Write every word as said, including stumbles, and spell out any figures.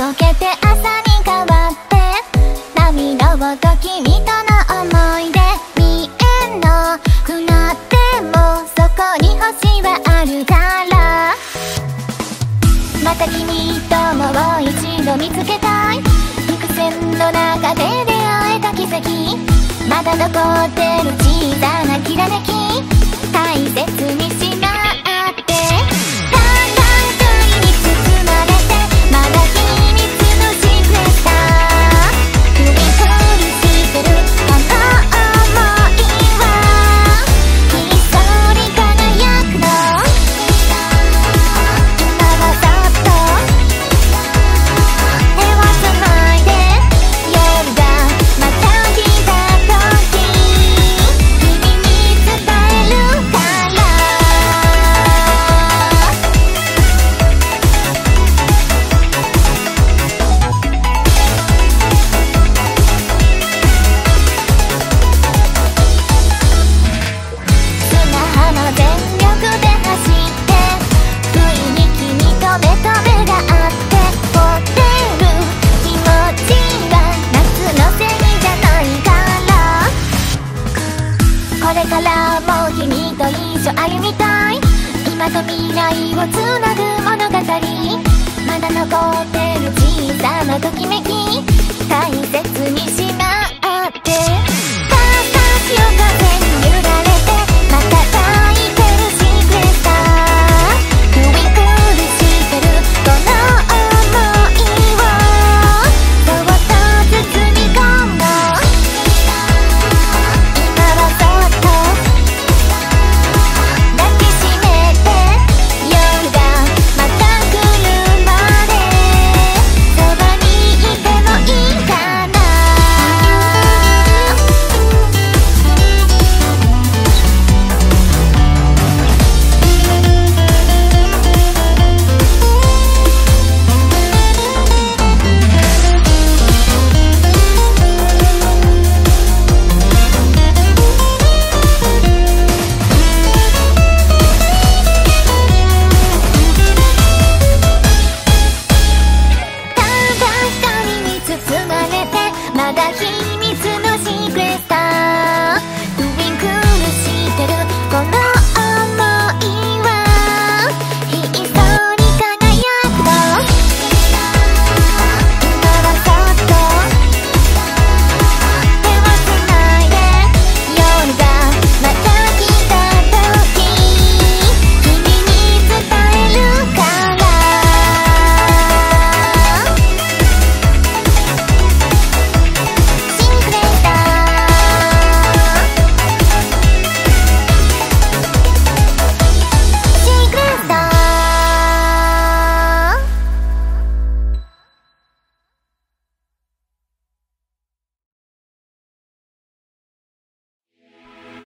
溶けて朝に変わって涙をと君との思い出見えなくなってもそこに星はあるからまた君ともう一度見つけたい幾千の中で出会えた奇跡まだ残ってる小さなきらめき大切にしなってただ愛に包まれてまだ秘密のシークレッター振り返りしてるあの想いはひっそり輝くの今はそっと手をつないで夜がまた来た時君に伝えるから砂浜全力で走って不意に君と目と目があって惚れる気持ちは夏のせいじゃないからこれからも君と一緒歩みたい今と未来をつなぐ物語まだ残ってる小さなときめ